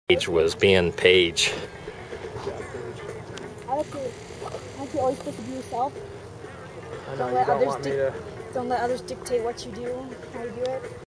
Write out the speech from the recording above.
Paige was being Paige. Aren't you always supposed to be yourself? I know, you don't want me to... Don't let others dictate what you do, how you do it.